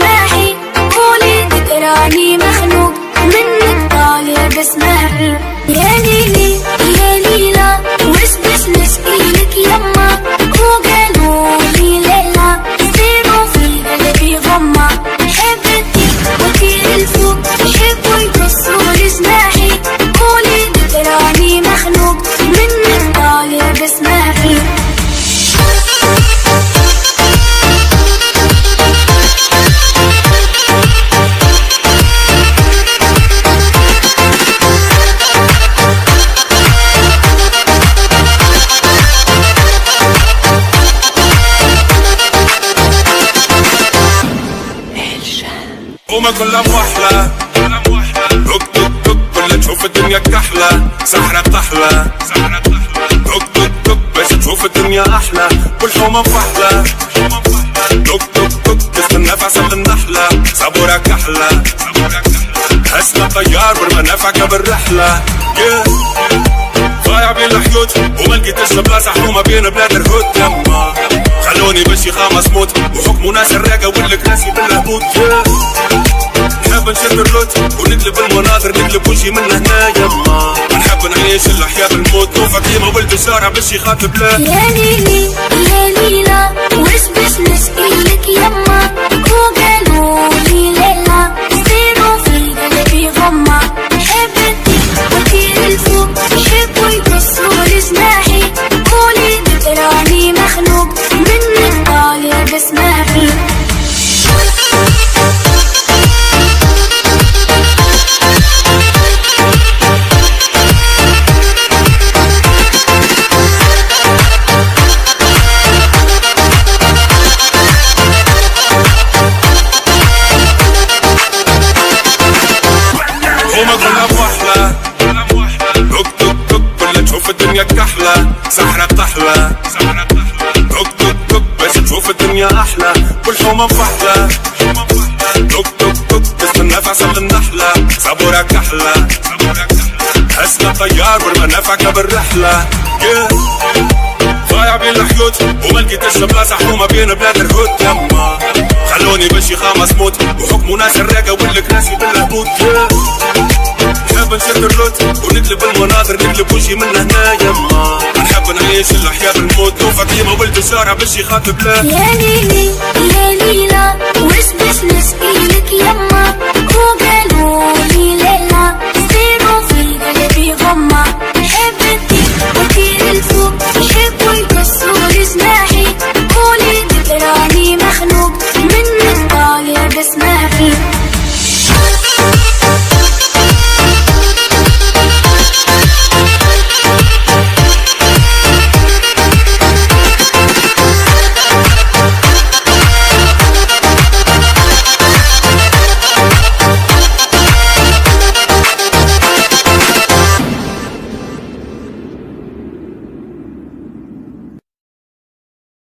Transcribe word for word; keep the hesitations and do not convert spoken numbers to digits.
جناحي، قولي ذكراني مخنوق منك طالع بسمع. يا ليلي يا ليلى وش بش نشكيلك يما، وقالولي ليلى سيروا في قلبي غمة. حبتي وكيل الفوق يحبوا يقصوا جناحي، قولي ذكراني مخنوق منك طالع بسمع. وما كلها موحلة توك توك توك كلها تشوف الدنيا كحلة، سحرة تحلى توك توك توك باش تشوف الدنيا أحلى، والحومة مفحلة توك توك توك تستنى في عسل النحلة، صبورة كحلة حسنا طيار بالمنافع بالرحلة. ضايع بين الحيوت وما لقيتش بلاصة حومة بين بلاد الهود. يما خلوني بشي خامس موت وحكموا ناس الراقة والكراسي بالهبوط. نحب نشد الروت ونقلب المناظر نقلب وجهي من هنا. يما نحب نعيش الحياة بالموت، نوفى كيما ولد الشارع باش يخاطب لا. يا ليلي يا ليلى وش باش نشكيلك يما، وقالولي ليلى سيروا في قلبي غمة. حبتي وكيل الفوق يحبوا يقصوا جناحي، قولي ذكراني مخنوق منك طالع بسماعي. وما كلها موحلة توك توك توك كلها تشوف الدنيا كحلة، سحرة تحلى توك توك توك باش تشوف الدنيا أحلى، والحومة مفحلة توك توك توك تستنى في عسل النحلة، صبورة كحلة حسنا طيار والمنافع بالرحلة. ضايع بين الحيوت وما لقيتش بلاصة حومة بين بلاد الهود. يما خلوني بشي خامس موت وحكموا ناس الراقة والكراسي بالهبوط. نحب نشد الروت ونقلب المناظر نقلب وجهي من هنا. يما نحب نعيش الحياة بالموت، نوفى كيما ولد الشارع باش يخاطب لا. يا ليلي يا